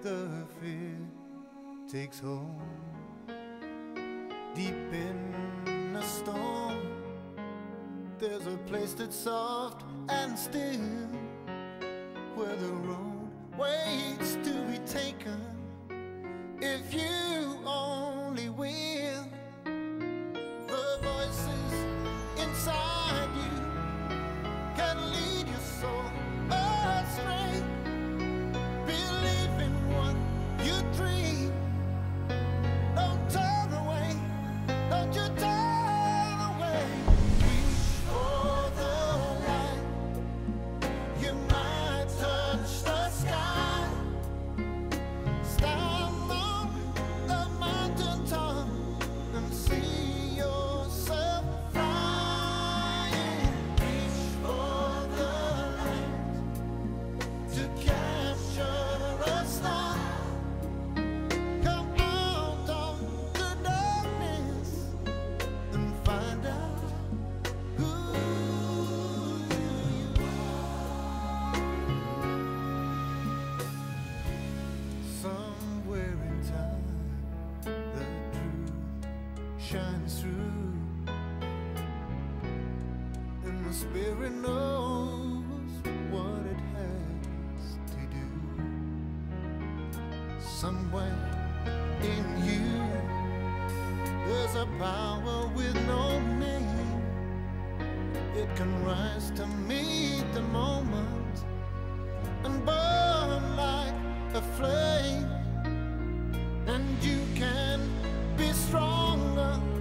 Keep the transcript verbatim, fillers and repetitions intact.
the fear takes hold. Deep in a storm, there's a place that's soft and still, where the road waits to be taken, if you only will. The voices inside you can lead your soul astray. Believe in what you dream. Don't turn away, don't you turn away. Reach for the light, you might touch the sky. Stand on the mountaintop and see yourself flying. Reach for the light to capture a star. Come out of the darkness and find out who you are. Somewhere in time, the truth shines through, and the spirit knows what it has to do. Somewhere in you, there's a power with no name. It can rise to meet the moment and burn like a flame, and you can be stronger